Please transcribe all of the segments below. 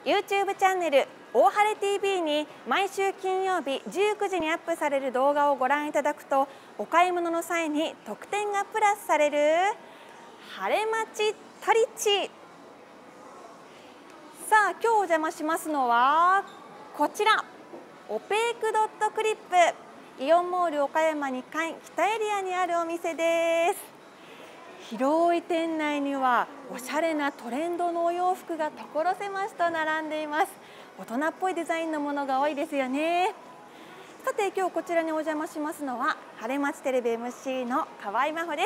YouTube チャンネル大晴れ TV に毎週金曜日19時にアップされる動画をご覧いただくと、お買い物の際に特典がプラスされる晴れまちトリッチ。さあ、今日お邪魔しますのはこちら、オペークドットクリップ、イオンモール岡山2階北エリアにあるお店です。広い店内にはおしゃれなトレンドのお洋服が所狭しと並んでいます。大人っぽいデザインのものが多いですよね。さて、今日こちらにお邪魔しますのは晴れまちテレビ MC の河合真帆です。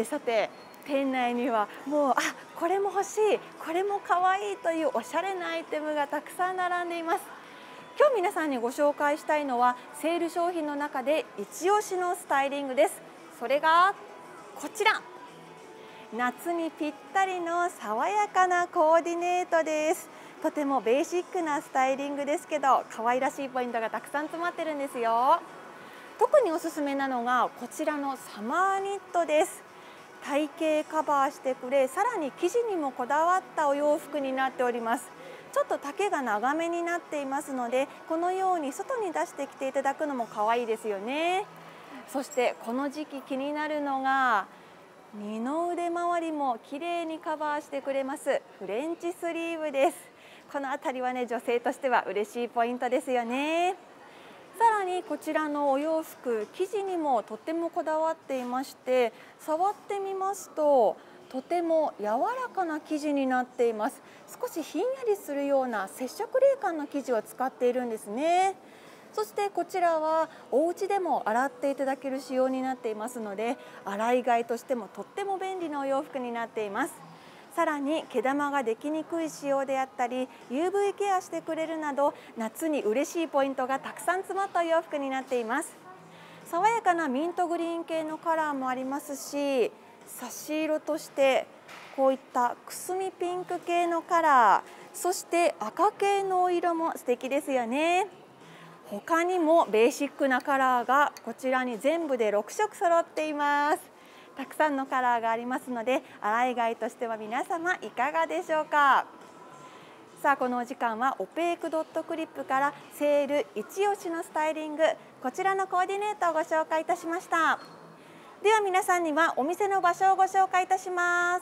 さて、店内にはもうこれも欲しい、これも可愛いというおしゃれなアイテムがたくさん並んでいます。今日皆さんにご紹介したいのはセール商品の中で一押しのスタイリングです。それがこちら、夏にぴったりの爽やかなコーディネートです。とてもベーシックなスタイリングですけど、可愛らしいポイントがたくさん詰まってるんですよ。特におすすめなのがこちらのサマーニットです。体型カバーしてくれ、さらに生地にもこだわったお洋服になっております。ちょっと丈が長めになっていますので、このように外に出してきていただくのも可愛いですよね。そしてこの時期気になるのが二の腕周りも綺麗にカバーしてくれますフレンチスリーブです。この辺りはね、女性としては嬉しいポイントですよね。さらにこちらのお洋服、生地にもとってもこだわっていまして、触ってみますととても柔らかな生地になっています。少しひんやりするような接触冷感の生地を使っているんですね。そしてこちらはお家でも洗っていただける仕様になっていますので、洗い替えとしてもとっても便利なお洋服になっています。さらに毛玉ができにくい仕様であったり、 UV ケアしてくれるなど、夏に嬉しいポイントがたくさん詰まったお洋服になっています。爽やかなミントグリーン系のカラーもありますし、差し色としてこういったくすみピンク系のカラー、そして赤系のお色も素敵ですよね。他にもベーシックなカラーがこちらに全部で6色揃っています。たくさんのカラーがありますので、洗い替えとしては皆様いかがでしょうか。さあ、このお時間はオペークドットクリップからセール一押しのスタイリング、こちらのコーディネートをご紹介いたしました。では皆さんにはお店の場所をご紹介いたします。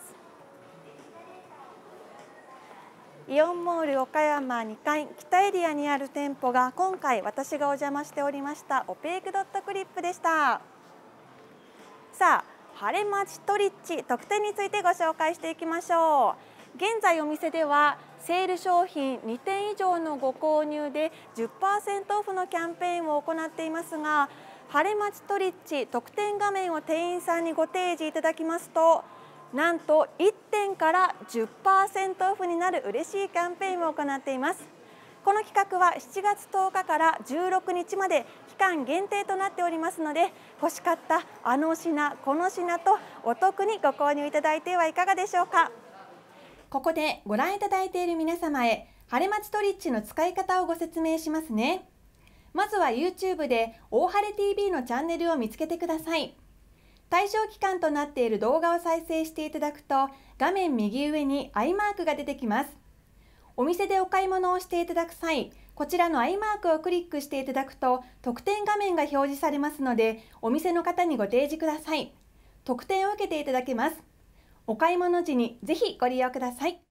イオンモール岡山2階北エリアにある店舗が、今回私がお邪魔しておりましたオペークドットクリップでした。さあ、晴れまちトリッチ特典についてご紹介していきましょう。現在お店ではセール商品2点以上のご購入で 10% オフのキャンペーンを行っていますが、晴れまちトリッチ特典画面を店員さんにご提示いただきますと、なんと1点から 10% オフになる嬉しいキャンペーンを行っています。この企画は7月10日から16日まで期間限定となっておりますので、欲しかったあの品この品とお得にご購入いただいてはいかがでしょうか。ここでご覧いただいている皆様へ晴れまちトリッチの使い方をご説明しますね。まずは YouTube で大晴れ TV のチャンネルを見つけてください。対象期間となっている動画を再生していただくと、画面右上に i マークが出てきます。お店でお買い物をしていただく際、こちらの i マークをクリックしていただくと特典画面が表示されますので、お店の方にご提示ください。特典を受けていただけます。お買い物時にぜひご利用ください。